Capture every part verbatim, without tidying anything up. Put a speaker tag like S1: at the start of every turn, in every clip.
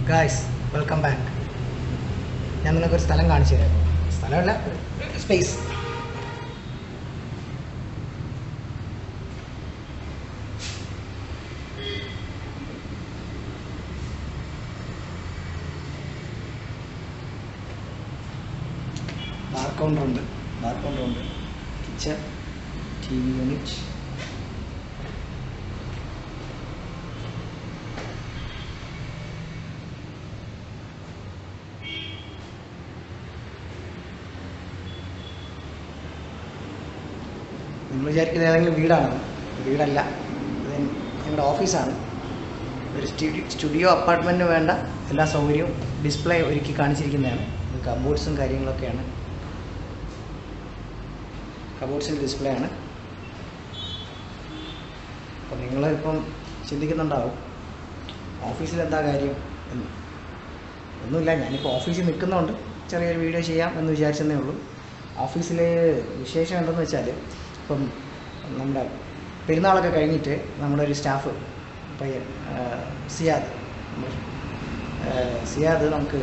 S1: Guys, welcome back. ഞാൻ നിങ്ങൾക്ക് ഒരു സ്ഥലം കാണിച്ചു തരാം. സ്ഥലമല്ല, സ്പേസ്. ബാർ കൗണ്ടർ ഉണ്ട്, ബാർ കൗണ്ടർ ഉണ്ട്, കിച്ചൺ, ടി വി യൂണിറ്റ്, നിങ്ങൾ വിചാരിക്കുന്നത് ഏതെങ്കിലും വീടാണ്. വീടല്ല, ഇത് ഞങ്ങളുടെ ഓഫീസാണ്. ഒരു സ്റ്റുഡിയോ സ്റ്റുഡിയോ അപ്പാർട്ട്മെൻറ്റിന് വേണ്ട എല്ലാ സൗകര്യവും ഡിസ്പ്ലേ ഒരുക്കി കാണിച്ചിരിക്കുന്നതാണ്. കബോർഡ്സും കാര്യങ്ങളൊക്കെയാണ്. കബോർഡ്സിൻ്റെ ഡിസ്പ്ലേ ആണ്. അപ്പോൾ നിങ്ങളിപ്പം ചിന്തിക്കുന്നുണ്ടാവും ഓഫീസിൽ എന്താ കാര്യം എന്ന്. ഒന്നുമില്ല, ഞാനിപ്പോൾ ഓഫീസിൽ നിൽക്കുന്നതുകൊണ്ട് ചെറിയൊരു വീഡിയോ ചെയ്യാം എന്ന് വിചാരിച്ചതേ ഉള്ളൂ. ഓഫീസിൽ വിശേഷം എന്തെന്ന് വെച്ചാൽ, ഇപ്പം നമ്മുടെ പെരുന്നാളൊക്കെ കഴിഞ്ഞിട്ട് നമ്മുടെ ഒരു സ്റ്റാഫ് പയ്യൻ സിയാദ് സിയാദ് നമുക്ക്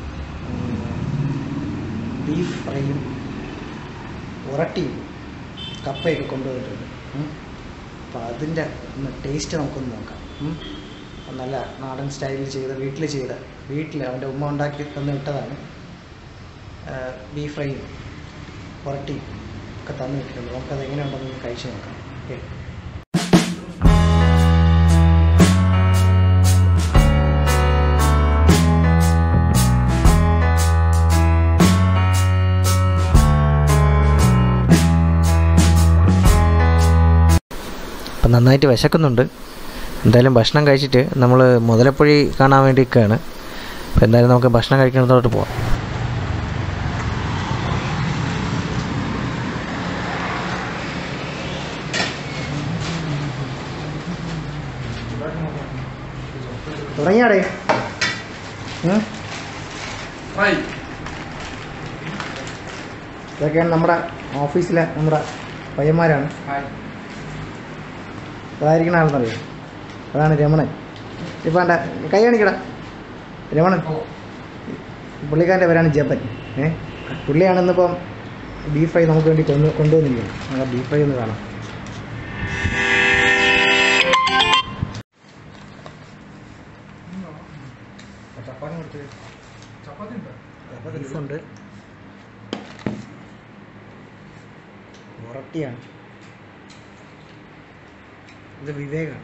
S1: ബീഫ് ഫ്രൈയും ഉറട്ടിയും കപ്പയൊക്കെ കൊണ്ടുവന്നിട്ടുണ്ട്. അപ്പോൾ അതിൻ്റെ ഒന്ന് ടേസ്റ്റ് നമുക്കൊന്ന് നോക്കാം. നല്ല നാടൻ സ്റ്റൈലിൽ ചെയ്ത, വീട്ടിൽ ചെയ്ത, വീട്ടിൽ അവൻ്റെ ഉമ്മ ഉണ്ടാക്കി തന്നു വിട്ടതാണ്. ബീഫ് ഫ്രൈയും ഉറട്ടിയും ഒക്കെ തന്നു വിട്ടിട്ടുണ്ട്. നമുക്കത് എങ്ങനെയുണ്ടെന്ന് കഴിച്ച് നോക്കാം. ഓക്കെ, അപ്പം നന്നായിട്ട് വിശക്കുന്നുണ്ട്. എന്തായാലും ഭക്ഷണം കഴിച്ചിട്ട് നമ്മൾ മുതലപ്പുഴി കാണാൻ വേണ്ടി നിൽക്കുകയാണ്. അപ്പോൾ എന്തായാലും നമുക്ക് ഭക്ഷണം കഴിക്കുന്നിടത്തോട്ട് പോകാം. തുടങ്ങിയാടേ. ഇതൊക്കെയാണ് നമ്മുടെ ഓഫീസിലെ നമ്മുടെ പയ്യന്മാരാണ്. അതായിരിക്കണ ആളെന്നറിയാം, അതാണ് രമണൻ. ഇപ്പം എൻ്റെ കൈ കാണിക്കടാ, രമണൻ. പുള്ളിക്കാരൻ്റെ പേരാണ് ജപൻ. ഏ പുള്ളിയാണ് ഇന്നിപ്പം ബീഫ് ഫ്രൈ നമുക്ക് വേണ്ടി കൊണ്ടു കൊണ്ടുവന്നിരിക്കുന്നത്. നമുക്ക് ബീഫ് ഫ്രൈ ഒന്ന് കാണാം. ബീഫുണ്ട്, ഉറട്ടിയാണ്. ഇത് വിവേകാണ്.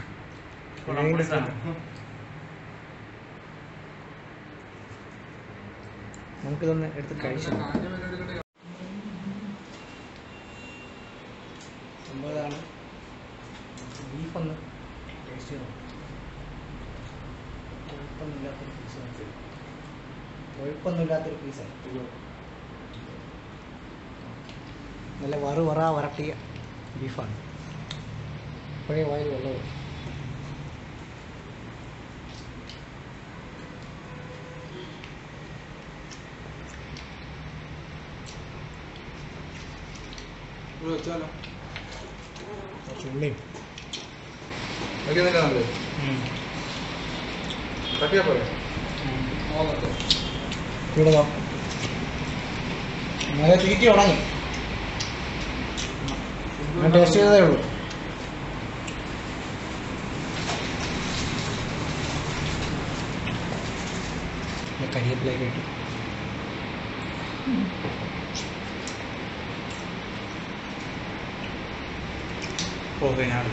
S1: നമുക്കിതൊന്ന് എടുത്ത് കഴിച്ചു. സംഭവമാണ് ബീഫൊന്ന് ടേസ്റ്റ് ചെയ്ത് നോക്കാം. കൊഴുപ്പൊന്നുമില്ലാത്തൊരു പീസ്, കൊഴുപ്പൊന്നുമില്ലാത്തൊരു പീസാണ്. നല്ല വറു വറ വരട്ടിയ ബീഫാണ്. ഇപ്പോഴേ വായിൽ വെള്ളവും. ചുള്ളിയും ഇവിടെ നല്ല തീറ്റി ഉണങ്ങി. ഞാൻ ടേസ്റ്റ് ചെയ്തതേ ഉള്ളൂ. കരിയേപ്പിലേക്ക് ഇട്ടു. ഓക്കെ, ഞാൻ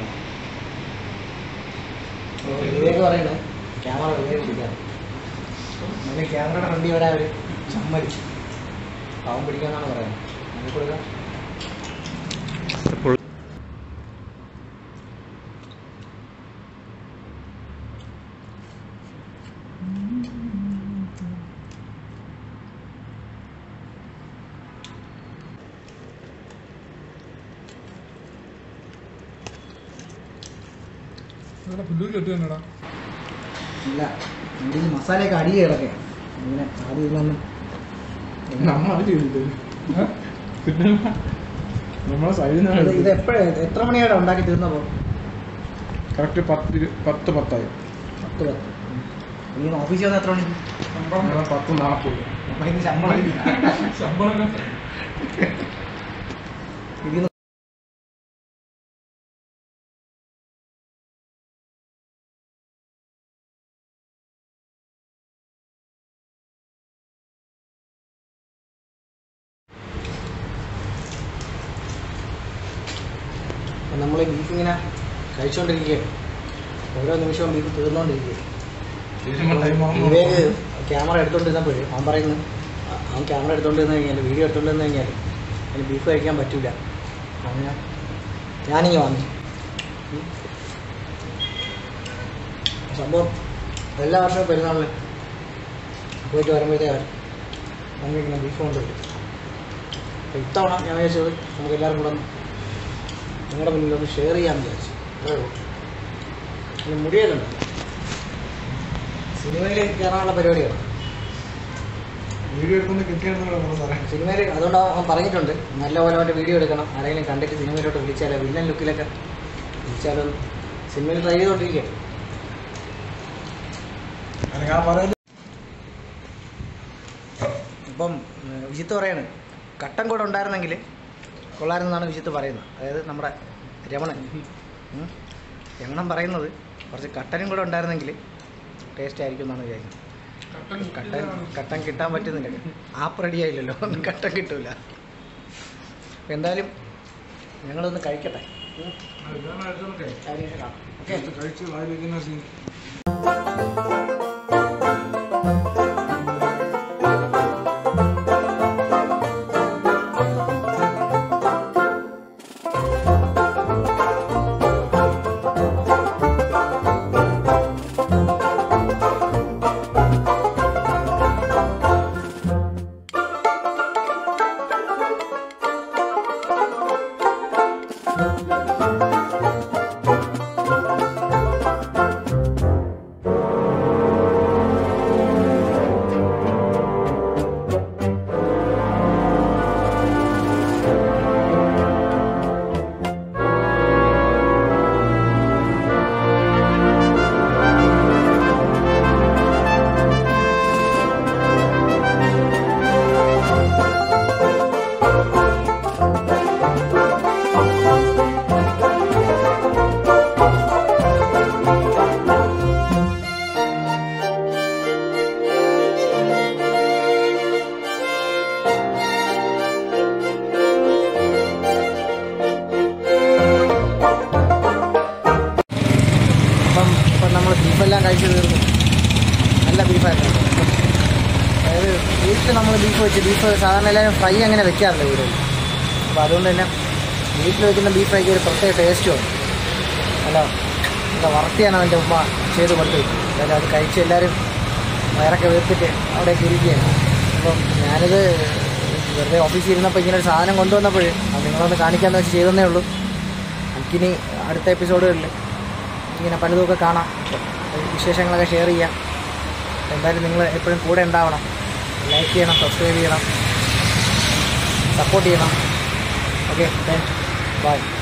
S1: ഇതിലേക്ക് പറയുന്നത് ക്യാമറ വെളിയിൽ പിടിക്കാറ്. അങ്ങനെ ക്യാമറയുടെ ഫ്രണ്ടിൽ വരാൻ അവർ സമ്മതിച്ചു. പാവം പിടിക്കാന്നാണ് പറയുന്നത്. നമുക്ക് കൊടുക്കാം. ഇല്ല, നമ്മുടെ ഈ മസാലയൊക്കെ അടിയിൽ കിടക്കുകയാണ്. ഇങ്ങനെ ആദ്യം നിന്ന്
S2: നമ്മളെ സൈഡിൽ നിന്ന്
S1: ഇത് എപ്പോഴും എത്ര മണിയാണ് ഉണ്ടാക്കി തീർന്നപ്പോൾ?
S2: കറക്റ്റ് പത്ത് പത്ത് പത്തായി.
S1: പത്ത് പത്ത് ഇനി ഓഫീസിൽ വന്ന് എത്ര മണിക്ക്?
S2: ഞങ്ങൾ പത്ത് നാൽപ്പത്
S1: അപ്പം ഇനി ശമ്പളം ഇല്ല.
S2: ശമ്പളം
S1: ഇതിന് നമ്മൾ ബീഫ് ഇങ്ങനെ കഴിച്ചുകൊണ്ടിരിക്കുകയാണ്. ഓരോ നിമിഷവും ബീഫ് തീർന്നുകൊണ്ടിരിക്കുകയാണ്. വിവേക് ക്യാമറ എടുത്തുകൊണ്ടിരുന്നപ്പോഴേ അവൻ പറയുന്നു, അവൻ ക്യാമറ എടുത്തുകൊണ്ടിരുന്ന് കഴിഞ്ഞാൽ വീഡിയോ എടുത്തുകൊണ്ടിരുന്ന് കഴിഞ്ഞാൽ അതിന് ബീഫ് കഴിക്കാൻ പറ്റില്ല. അങ്ങനെ ഞാനിങ്ങ് വാങ്ങി. സംഭവം എല്ലാ വർഷവും പെരുന്നാളിൽ പോയിട്ട് വരുമ്പോഴത്തേക്കാണ് നമ്മളിങ്ങനെ ബീഫ് കൊണ്ടുവരും. അപ്പോൾ ഇത്തവണ ഞാൻ വിചാരിച്ചത് നമുക്ക് എല്ലാവരും കൂടെ നിങ്ങളുടെ മുന്നിൽ ഒന്ന് ഷെയർ ചെയ്യാമെന്ന് വിചാരിച്ചു. അത്രേ ഉള്ളൂ. ഇനി മുടിയതുണ്ട്. സിനിമയിലേക്ക് കയറാനുള്ള പരിപാടിയാണ്.
S2: വീഡിയോ എടുക്കുന്ന കിട്ടിയാണെന്ന് സാറേ.
S1: സിനിമയിൽ അതുകൊണ്ട് അവൻ പറഞ്ഞിട്ടുണ്ട്, നല്ലപോലെ അവൻ്റെ വീഡിയോ എടുക്കണം, ആരെങ്കിലും കണ്ടിട്ട് സിനിമയിലോട്ട് വിളിച്ചാലോ, വില്ലൻ ലുക്കിലൊക്കെ വിളിച്ചാലോ സിനിമയിൽ ട്രൈ ചെയ്തുകൊണ്ടിരിക്കുക.
S2: ഞാൻ പറയുന്നത്
S1: ഇപ്പം വിജിത്ത് പറയാണ് കട്ടൻ കൂടെ ഉണ്ടായിരുന്നെങ്കിൽ കൊള്ളാരെന്നാണ് വിജിത്ത് പറയുന്നത്. അതായത് നമ്മുടെ രമണൻ രമണൻ പറയുന്നത് കുറച്ച് കട്ടനും കൂടെ ഉണ്ടായിരുന്നെങ്കിൽ ടേസ്റ്റ് ആയിരിക്കും എന്നാണ് വിചാരിക്കുന്നത്. കട്ടൻ കട്ടൻ കിട്ടാൻ പറ്റുന്നില്ല. ആപ്പ് റെഡി ആയില്ലല്ലോ, ഒന്നും കട്ടൻ കിട്ടൂല. അപ്പം എന്തായാലും ഞങ്ങളൊന്ന് കഴിക്കട്ടെ.
S2: കഴിച്ച് വായി വയ്ക്കുന്ന സീൻ.
S1: ബീഫെല്ലാം കഴിച്ച് തീർന്നു. നല്ല ബീഫായിരുന്നു. അതായത് വീട്ടിൽ നമ്മൾ ബീഫ് വെച്ച് ബീഫ് സാധാരണ എല്ലാവരും ഫ്രൈ അങ്ങനെ വെക്കാറില്ല വീടുകളിൽ. അപ്പോൾ അതുകൊണ്ട് തന്നെ വീട്ടിൽ വെക്കുന്ന ബീഫ് ഫ്രൈക്ക് ഒരു പ്രത്യേക ടേസ്റ്റുമാണ്. അല്ല എന്താ വറുത്തിയാണ് അവൻ്റെ ഉമ്മ ചെയ്ത് കൊടുത്തത്. അതായത് അത് കഴിച്ച് എല്ലാവരും വയറൊക്കെ വീർത്തിട്ട് അവിടേക്ക് ഇരിക്കുകയാണ്. അപ്പം ഞാനിത് വെറുതെ ഓഫീസിൽ ഇരുന്നപ്പോൾ ഇങ്ങനെ ഒരു സാധനം കൊണ്ടുവന്നപ്പോൾ അത് നിങ്ങളൊന്ന് കാണിക്കാമെന്ന് വെച്ച് ചെയ്തതന്നേ ഉള്ളൂ. നമുക്കിനി അടുത്ത എപ്പിസോഡുകളിൽ ഇങ്ങനെ പലതുമൊക്കെ കാണാം, വിശേഷങ്ങളൊക്കെ ഷെയർ ചെയ്യാം. എന്തായാലും നിങ്ങൾ എപ്പോഴും കൂടെ ഉണ്ടാവണം. ലൈക്ക് ചെയ്യണം, സബ്സ്ക്രൈബ് ചെയ്യണം, സപ്പോർട്ട് ചെയ്യണം. Okay, by.